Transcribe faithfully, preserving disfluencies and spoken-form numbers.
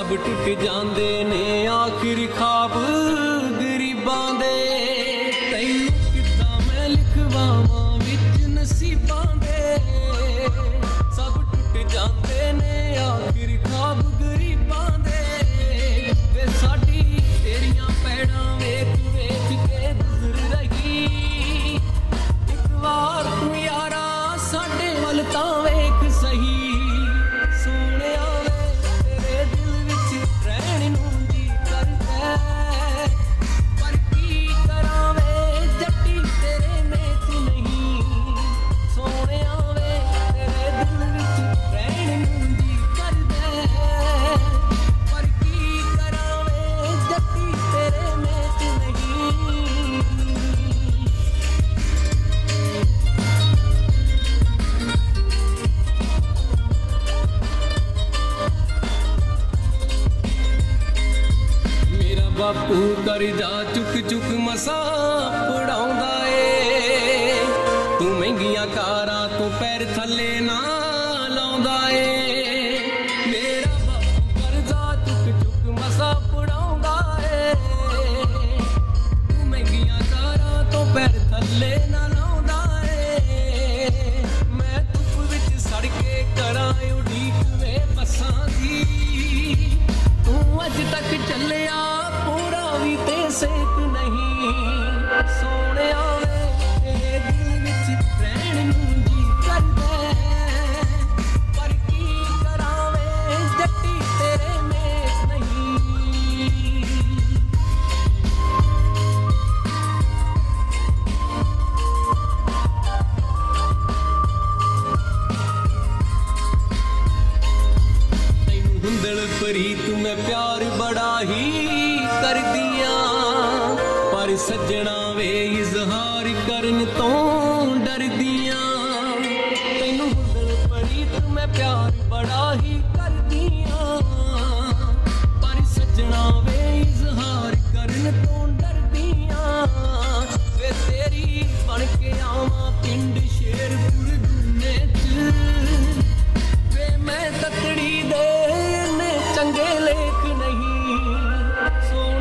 सब टुट जांदे ने आखिर ख्वाब गरीबां दे। तैनू किद्दां मैं लिखवावां विच नसीबां दे। सब टुट जांदे ने आखिर ख्वाब गरीबां दे। वे साडी तेरियां पैड़ां वेख वेख के गुजर रही। एक बार तू यारा साडे वल तां वेख सही। सोहणिया वे तेरे दिल विच रहण नूं जी करदा, पर की करां वे जट्टी तेरे मेच नहीं। सोहणिया वे तेरे दिल विच रहण नूं जी करदा, पर की करां वे जट्टी तेरे मेच नहीं। मेरा बापू करजा चुक चुक मसा पढ़ाउंदा ए। तू महंगियां कारां तू पैर थल्ले ना लाउंदा ए। मेरा बापू करजा चुक चुक मसा पढ़ाउंदा ए। तू महंगियां कारां तू पैर थल्ले ना लाउंदा ए। मैं धुप विच सड़ के करां उडीक वे बसां दी। तू अज तक चलिया पूरा भी ते सेक नहीं। सोहणिया वे तेरे दिल विच रहण नूं जी करदा, पर की करां वे जट्टी तेरे मेच नहीं। तैनू हुंदड़ प्रीत मैं प्यार बड़ा ही कर दिया। पर सज्जणा वे इजहार करन तो डर दिया। तैनू हुंदड़ प्रीत मैं प्यार बड़ा ही कर दिया। पर सज्जणा वे इजहार करन तो डर दिया। वे तेरी बन के आवां पिंड शेरपुर गुन्ने च। वे मैं तकड़ी दे ने चंगे लेख नहीं। सो